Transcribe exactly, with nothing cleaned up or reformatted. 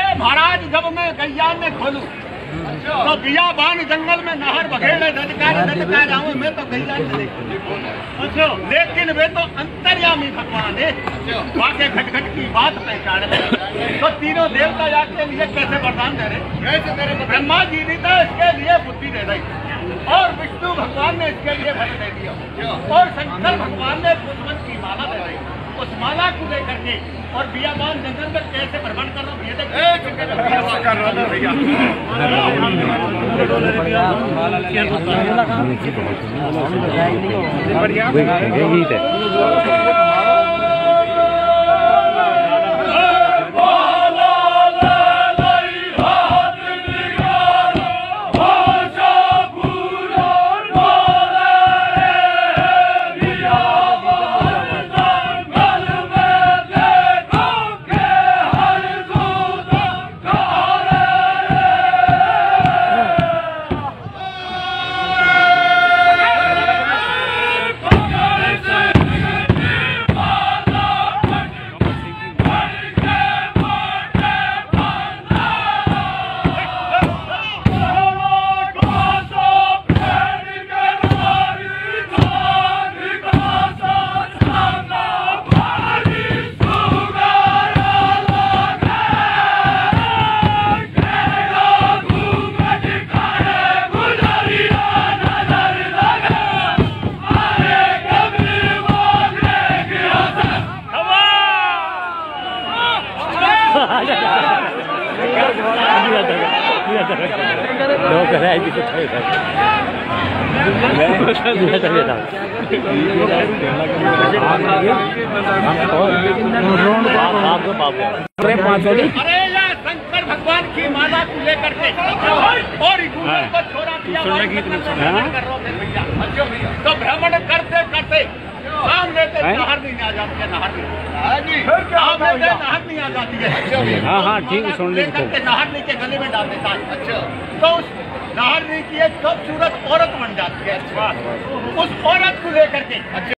महाराज जब मैं गैया में खोलूं तो बियाबान जंगल में नहर बघेड़े लटका लटका जाऊं मैं तो गैया नहीं देखूं। लेकिन वे तो अंतर्यामी भगवान है, वाके घट घट की बात पहचान ले। तो तीनों देवता इसके लिए कैसे वरदान दे रहे? ब्रह्मा जी ने तो इसके लिए बुद्धि दे रही और विष्णु भगवान ने इसके लिए बल दे दिया और शंकर भगवान ने पुष्पन की माला दे रही। उस माला को लेकर के और बियाबान जंगल में कैसे भ्रमण कर रहा हूँ ये देखिए। अरे यार शंकर भगवान की माला को लेकर के और को छोड़ा दिया तो भ्रमण करते करते सामने से नहर नहीं आ जाती है। नहर सामने से नहर नहीं आ जाती है। हाँ हाँ ठीक सुन लेकर नहर नीचे गले में डाल देता है। अच्छा तो उस नहर नीचे खूबसूरत औरत बन जाती है। उस औरत को लेकर के